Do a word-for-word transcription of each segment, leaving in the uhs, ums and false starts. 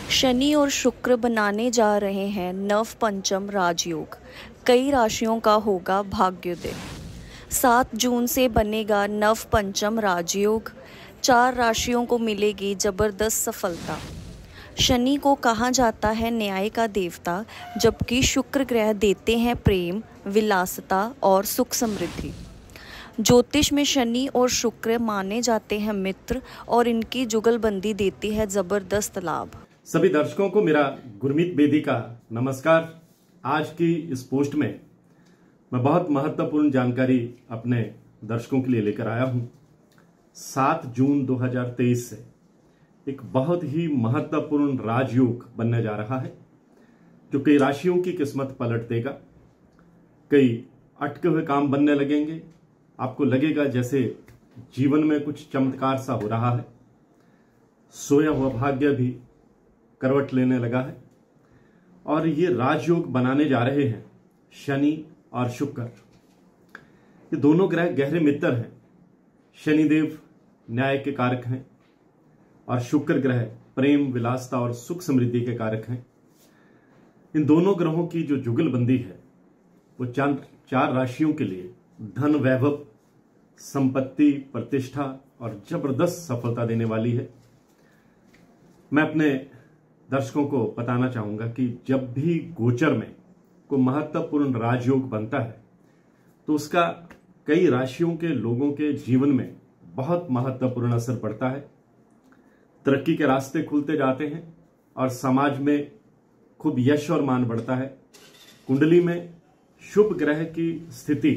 शनि और शुक्र बनाने जा रहे हैं नव पंचम राजयोग। कई राशियों का होगा भाग्योदय। सात जून से बनेगा नव पंचम राजयोग। चार राशियों को मिलेगी जबरदस्त सफलता। शनि को कहा जाता है न्याय का देवता, जबकि शुक्र ग्रह देते हैं प्रेम, विलासिता और सुख समृद्धि। ज्योतिष में शनि और शुक्र माने जाते हैं मित्र, और इनकी जुगलबंदी देती है जबरदस्त लाभ। सभी दर्शकों को मेरा गुरमीत बेदी का नमस्कार। आज की इस पोस्ट में मैं बहुत महत्वपूर्ण जानकारी अपने दर्शकों के लिए लेकर आया हूं। सात जून दो हज़ार तेईस से एक बहुत ही महत्वपूर्ण राजयोग बनने जा रहा है, जो कई राशियों की किस्मत पलट देगा। कई अटके हुए काम बनने लगेंगे। आपको लगेगा जैसे जीवन में कुछ चमत्कार सा हो रहा है। सोया हुआ भाग्य भी करवट लेने लगा है। और ये राजयोग बनाने जा रहे हैं शनि और शुक्र। ये दोनों ग्रह गहरे मित्र हैं। शनिदेव न्याय के कारक हैं और शुक्र ग्रह प्रेम, विलासिता और सुख समृद्धि के कारक हैं। इन दोनों ग्रहों की जो जुगलबंदी है वो चार चार राशियों के लिए धन, वैभव, संपत्ति, प्रतिष्ठा और जबरदस्त सफलता देने वाली है। मैं अपने दर्शकों को बताना चाहूंगा कि जब भी गोचर में कोई महत्वपूर्ण राजयोग बनता है तो उसका कई राशियों के लोगों के जीवन में बहुत महत्वपूर्ण असर पड़ता है। तरक्की के रास्ते खुलते जाते हैं और समाज में खूब यश और मान बढ़ता है। कुंडली में शुभ ग्रह की स्थिति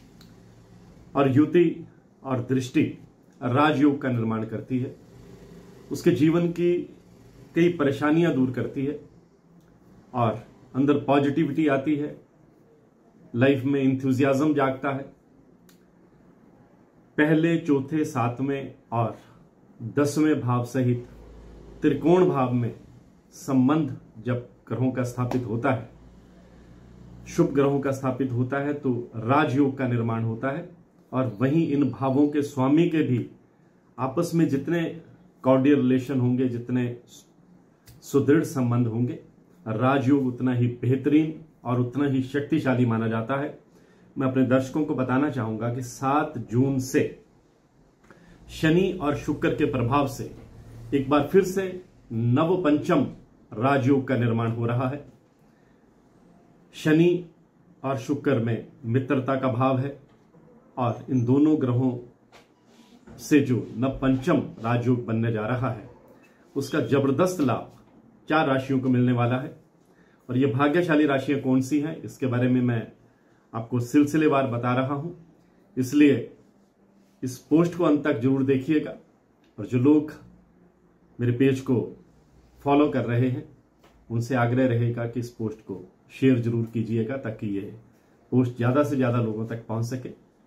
और युति और दृष्टि राजयोग का निर्माण करती है। उसके जीवन की कई परेशानियां दूर करती है और अंदर पॉजिटिविटी आती है। लाइफ में इंथुजियाज्म जागता है। पहले, चौथे, सातवें और दसवें भाव सहित त्रिकोण भाव में संबंध जब ग्रहों का स्थापित होता है, शुभ ग्रहों का स्थापित होता है, तो राजयोग का निर्माण होता है। और वहीं इन भावों के स्वामी के भी आपस में जितने कॉर्डियल रिलेशन होंगे, जितने सुदृढ़ संबंध होंगे, राजयोग उतना ही बेहतरीन और उतना ही शक्तिशाली माना जाता है। मैं अपने दर्शकों को बताना चाहूंगा कि सात जून से शनि और शुक्र के प्रभाव से एक बार फिर से नव पंचम राजयोग का निर्माण हो रहा है। शनि और शुक्र में मित्रता का भाव है और इन दोनों ग्रहों से जो नव पंचम राजयोग बनने जा रहा है उसका जबरदस्त लाभ चार राशियों को मिलने वाला है। और ये भाग्यशाली राशियां कौन सी हैं, इसके बारे में मैं आपको सिलसिलेवार बता रहा हूं, इसलिए इस पोस्ट को अंत तक जरूर देखिएगा। और जो लोग मेरे पेज को फॉलो कर रहे हैं उनसे आग्रह रहेगा कि इस पोस्ट को शेयर जरूर कीजिएगा, ताकि ये पोस्ट ज्यादा से ज्यादा लोगों तक पहुंच सके।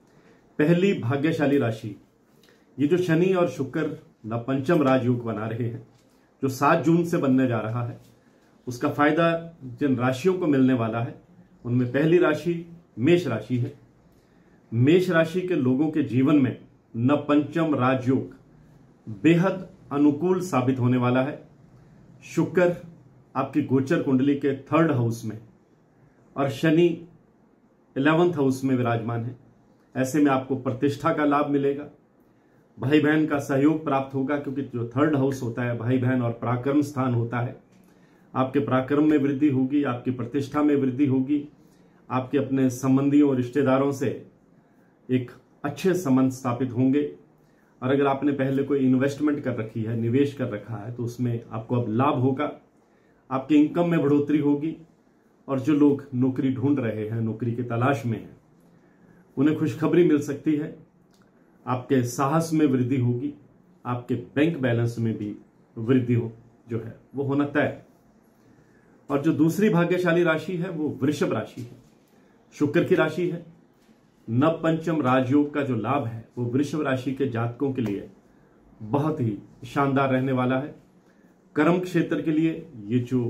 पहली भाग्यशाली राशि, ये जो शनि और शुक्र नवपंचम राजयोग बना रहे हैं, जो सात जून से बनने जा रहा है, उसका फायदा जिन राशियों को मिलने वाला है उनमें पहली राशि मेष राशि है। मेष राशि के लोगों के जीवन में नवपंचम राजयोग बेहद अनुकूल साबित होने वाला है। शुक्र आपकी गोचर कुंडली के थर्ड हाउस में और शनि इलेवेंथ हाउस में विराजमान है। ऐसे में आपको प्रतिष्ठा का लाभ मिलेगा। भाई बहन का सहयोग प्राप्त होगा, क्योंकि जो थर्ड हाउस होता है भाई बहन और पराक्रम स्थान होता है। आपके पराक्रम में वृद्धि होगी, आपकी प्रतिष्ठा में वृद्धि होगी। आपके अपने संबंधियों और रिश्तेदारों से एक अच्छे संबंध स्थापित होंगे। और अगर आपने पहले कोई इन्वेस्टमेंट कर रखी है, निवेश कर रखा है, तो उसमें आपको अब लाभ होगा। आपकी इनकम में बढ़ोतरी होगी। और जो लोग नौकरी ढूंढ रहे हैं, नौकरी की तलाश में हैं, उन्हें खुशखबरी मिल सकती है। आपके साहस में वृद्धि होगी। आपके बैंक बैलेंस में भी वृद्धि हो जो है वो होना तय। और जो दूसरी भाग्यशाली राशि है वो वृषभ राशि है। शुक्र की राशि है। नव पंचम राजयोग का जो लाभ है वो वृषभ राशि के जातकों के लिए बहुत ही शानदार रहने वाला है। कर्म क्षेत्र के लिए ये जो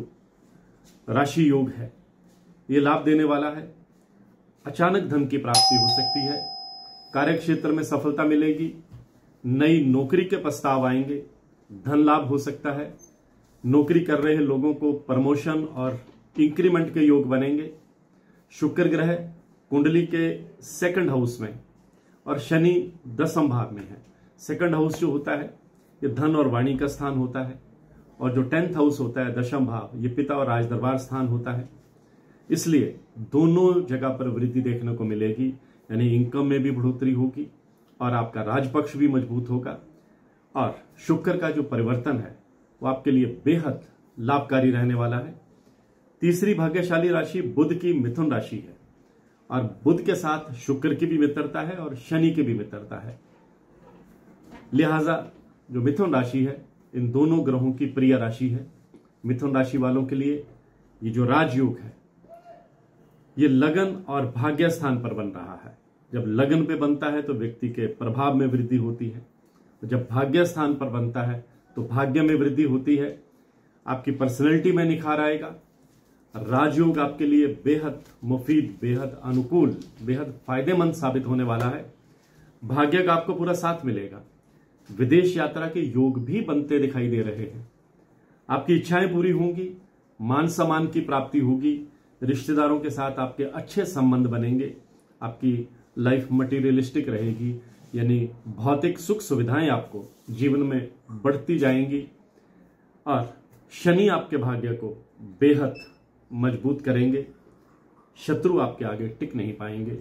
राशि योग है ये लाभ देने वाला है। अचानक धन की प्राप्ति हो सकती है। कार्य क्षेत्र में सफलता मिलेगी। नई नौकरी के प्रस्ताव आएंगे। धन लाभ हो सकता है। नौकरी कर रहे लोगों को प्रमोशन और इंक्रीमेंट के योग बनेंगे। शुक्र ग्रह कुंडली के सेकंड हाउस में और शनि दसम भाव में है। सेकंड हाउस जो होता है ये धन और वाणी का स्थान होता है, और जो टेंथ हाउस होता है दशम भाव, ये पिता और राजदरबार स्थान होता है। इसलिए दोनों जगह पर वृद्धि देखने को मिलेगी, यानी इनकम में भी बढ़ोतरी होगी और आपका राजपक्ष भी मजबूत होगा। और शुक्र का जो परिवर्तन है वो आपके लिए बेहद लाभकारी रहने वाला है। तीसरी भाग्यशाली राशि बुध की मिथुन राशि है, और बुध के साथ शुक्र की भी मित्रता है और शनि की भी मित्रता है। लिहाजा जो मिथुन राशि है इन दोनों ग्रहों की प्रिय राशि है। मिथुन राशि वालों के लिए ये जो राजयोग है ये लगन और भाग्य स्थान पर बन रहा है। जब लगन पे बनता है तो व्यक्ति के प्रभाव में वृद्धि होती है, जब भाग्य स्थान पर बनता है तो भाग्य में वृद्धि होती है। आपकी पर्सनैलिटी में निखार आएगा। राजयोग आपके लिए बेहद मुफीद, बेहद अनुकूल, बेहद फायदेमंद साबित होने वाला है। भाग्य का आपको पूरा साथ मिलेगा। विदेश यात्रा के योग भी बनते दिखाई दे रहे हैं। आपकी इच्छाएं पूरी होंगी, मान सम्मान की प्राप्ति होगी, रिश्तेदारों के साथ आपके अच्छे संबंध बनेंगे, आपकी लाइफ मटेरियलिस्टिक रहेगी, यानी भौतिक सुख सुविधाएं आपको जीवन में बढ़ती जाएंगी। और शनि आपके भाग्य को बेहद मजबूत करेंगे, शत्रु आपके आगे टिक नहीं पाएंगे।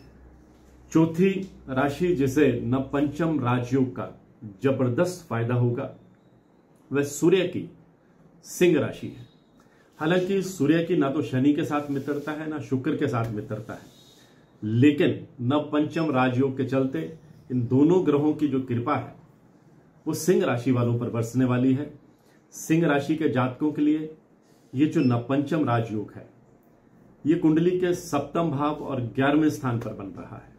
चौथी राशि जिसे नवपंचम राजयोग का जबरदस्त फायदा होगा वह सूर्य की सिंह राशि है। हालांकि सूर्य की ना तो शनि के साथ मित्रता है ना शुक्र के साथ मित्रता है, लेकिन नवपंचम राजयोग के चलते इन दोनों ग्रहों की जो कृपा है वो सिंह राशि वालों पर बरसने वाली है। सिंह राशि के जातकों के लिए ये जो नवपंचम राजयोग है ये कुंडली के सप्तम भाव और ग्यारहवें स्थान पर बन रहा है।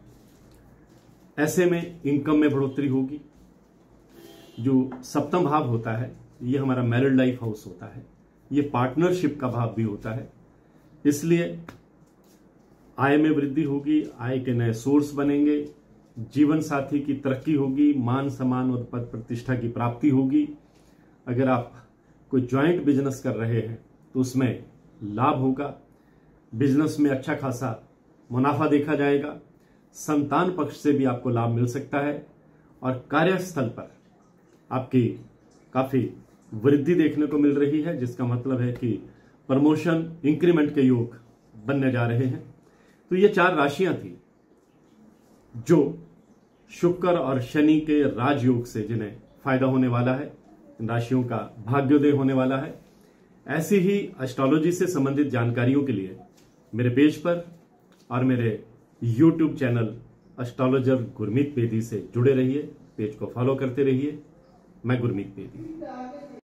ऐसे में इनकम में बढ़ोतरी होगी। जो सप्तम भाव होता है ये हमारा मैरिड लाइफ हाउस होता है, ये पार्टनरशिप का भाव भी होता है। इसलिए आय में वृद्धि होगी, आय के नए सोर्स बनेंगे, जीवन साथी की तरक्की होगी, मान सम्मान और पद प्रतिष्ठा की प्राप्ति होगी। अगर आप कोई ज्वाइंट बिजनेस कर रहे हैं तो उसमें लाभ होगा, बिजनेस में अच्छा खासा मुनाफा देखा जाएगा, संतान पक्ष से भी आपको लाभ मिल सकता है, और कार्यस्थल पर आपकी काफी वृद्धि देखने को मिल रही है, जिसका मतलब है कि प्रमोशन, इंक्रीमेंट के योग बनने जा रहे हैं। तो ये चार राशियां थी जो शुक्र और शनि के राजयोग से जिन्हें फायदा होने वाला है, इन राशियों का भाग्योदय होने वाला है। ऐसी ही एस्ट्रोलॉजी से संबंधित जानकारियों के लिए मेरे पेज पर और मेरे YouTube channel astrologer Gurmeet Bedi से जुड़े रहिए। पेज को फॉलो करते रहिए। मैं गुरमीत बेदी।